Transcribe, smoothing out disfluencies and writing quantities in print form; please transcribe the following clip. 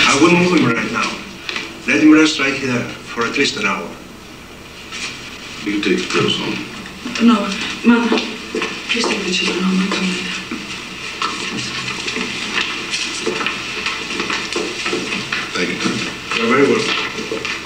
I wouldn't move him right now. Let him rest right here for at least an hour. You can take the pills home. No, Mother, please take the children home and come later. Thank you, Doctor. You're very welcome.